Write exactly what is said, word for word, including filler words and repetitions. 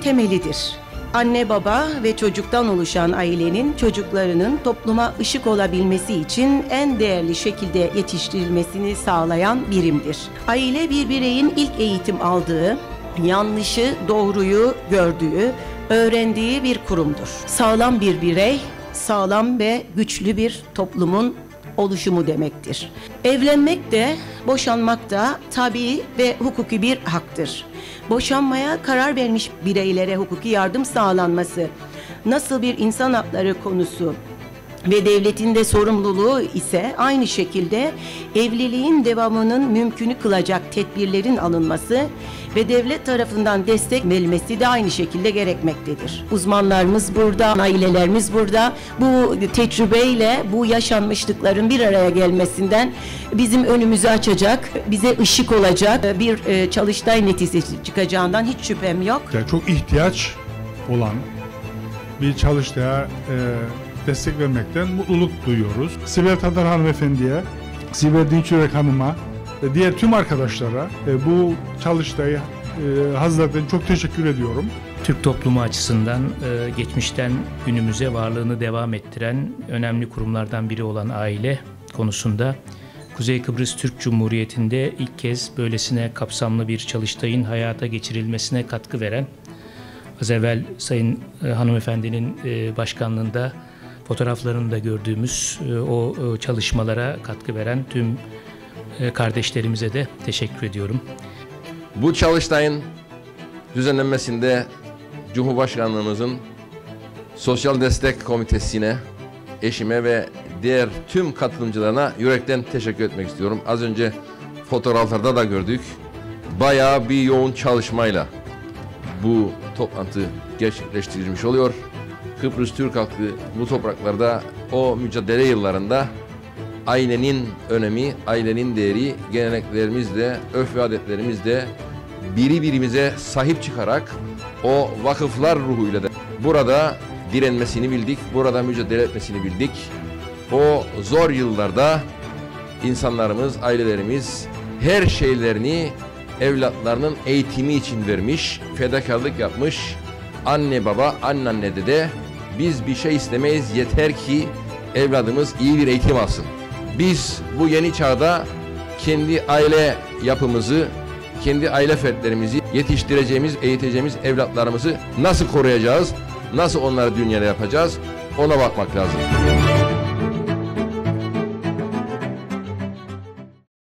temelidir. Anne, baba ve çocuktan oluşan ailenin çocuklarının topluma ışık olabilmesi için en değerli şekilde yetiştirilmesini sağlayan birimdir. Aile bir bireyin ilk eğitim aldığı, yanlışı, doğruyu gördüğü, öğrendiği bir kurumdur. Sağlam bir birey, sağlam ve güçlü bir toplumun oluşumu demektir. Evlenmek de, boşanmak da tabii ve hukuki bir haktır. Boşanmaya karar vermiş bireylere hukuki yardım sağlanması, nasıl bir insan hakları konusu ve devletin de sorumluluğu ise aynı şekilde evliliğin devamının mümkünü kılacak tedbirlerin alınması ve devlet tarafından destek verilmesi de aynı şekilde gerekmektedir. Uzmanlarımız burada, ailelerimiz burada. Bu tecrübeyle bu yaşanmışlıkların bir araya gelmesinden bizim önümüzü açacak, bize ışık olacak bir çalıştay neticesi çıkacağından hiç şüphem yok. Yani çok ihtiyaç olan bir çalıştaya e, destek vermekten mutluluk duyuyoruz. Sibel Tadar hanımefendiye, Sibel Dinçürek hanıma ve diğer tüm arkadaşlara e, bu çalıştayı e, hazırladığım çok teşekkür ediyorum. Türk toplumu açısından e, geçmişten günümüze varlığını devam ettiren önemli kurumlardan biri olan aile konusunda Kuzey Kıbrıs Türk Cumhuriyeti'nde ilk kez böylesine kapsamlı bir çalıştayın hayata geçirilmesine katkı veren, az evvel Sayın e, hanımefendinin e, başkanlığında fotoğraflarını da gördüğümüz e, o e, çalışmalara katkı veren tüm e, kardeşlerimize de teşekkür ediyorum. Bu çalıştayın düzenlenmesinde Cumhurbaşkanlığımızın Sosyal Destek Komitesi'ne, eşime ve diğer tüm katılımcılarına yürekten teşekkür etmek istiyorum. Az önce fotoğraflarda da gördük. Bayağı bir yoğun çalışmayla bu toplantı gerçekleştirilmiş oluyor. Kıbrıs Türk halkı bu topraklarda o mücadele yıllarında ailenin önemi, ailenin değeri, geleneklerimizle, örf ve adetlerimizle biri birimize sahip çıkarak o vakıflar ruhuyla da burada direnmesini bildik, burada mücadele etmesini bildik. O zor yıllarda insanlarımız, ailelerimiz her şeylerini evlatlarının eğitimi için vermiş, fedakarlık yapmış. Anne baba, anneanne dede biz bir şey istemeyiz, yeter ki evladımız iyi bir eğitim alsın. Biz bu yeni çağda kendi aile yapımızı, kendi aile fertlerimizi yetiştireceğimiz, eğiteceğimiz evlatlarımızı nasıl koruyacağız, nasıl onları dünyada yapacağız, ona bakmak lazım.